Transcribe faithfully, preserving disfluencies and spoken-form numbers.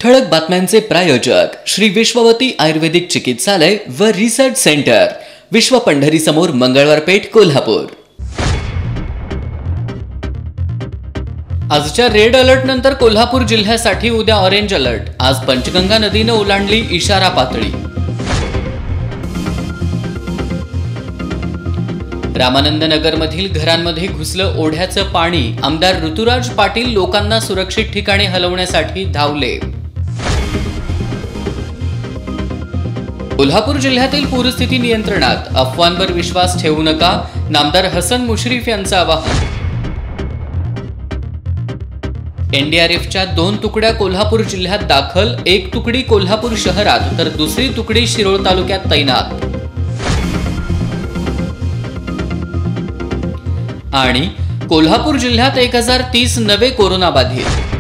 ठळक बातम्यांचे प्रायोजक श्री विश्ववती आयुर्वेदिक चिकित्सालय व रिसर्च सेंटर, विश्व पंढरी समोर, मंगळवार पेठ, कोल्हापूर। आजच्या रेड अलर्ट नंतर कोल्हापूर जिल्ह्यासाठी उद्या ऑरेंज अलर्ट। आज पंचगंगा नदीने ओलांडली इशारा पातळी। रामानंद नगर मधील घरांमध्ये घुसलं ओढ्याचं पाणी। आमदार ऋतुराज पाटील लोकांना सुरक्षित ठिकाणी हलवण्यासाठी धावले। कोल्हापूर जिल्ह्यातील पूरस्थिती नियंत्रणात, अफवांवर विश्वास ठेवू नका, नामदार हसन मुश्रीफ यांचं आवाहन। एनडीआरएफच्या दोन तुकड्या कोल्हापूर जिल्ह्यात दाखल, एक तुकडी कोल्हापूर शहरात तर दुसरी तुकडी शिरोळ तालुक्यात तैनात। आणि कोल्हापूर जिल्ह्यात एक हजार तीस नवे कोरोना बाधित।